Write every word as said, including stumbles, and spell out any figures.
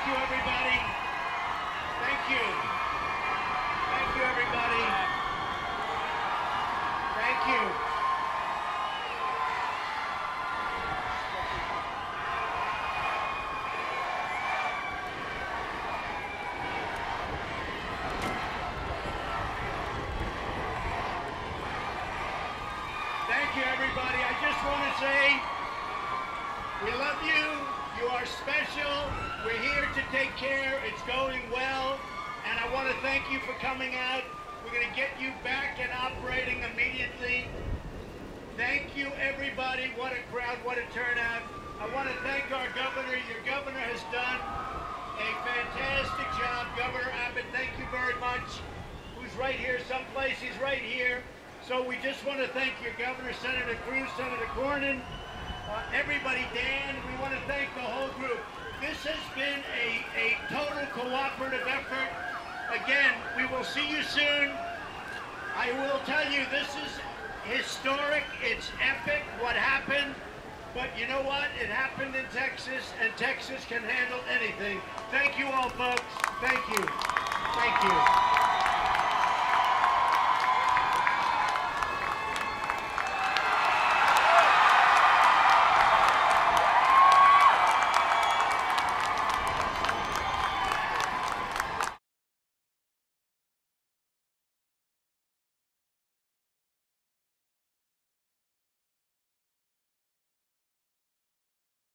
Thank you, everybody. Thank you. Thank you, everybody. Thank you. Thank you, everybody. I just want to say we love you. You are special. We're here to take care. It's going well. And I want to thank you for coming out. We're going to get you back and operating immediately. Thank you, everybody. What a crowd. What a turnout. I want to thank our governor. Your governor has done a fantastic job. Governor Abbott, thank you very much. Who's right here someplace? He's right here. So we just want to thank your governor, Senator Cruz, Senator Cornyn, uh, everybody, Dan. We want to thank the whole group. This has been a, a total cooperative effort. Again, we will see you soon. I will tell you, this is historic. It's epic what happened. But you know what? It happened in Texas, and Texas can handle anything. Thank you all, folks. Thank you. Thank you.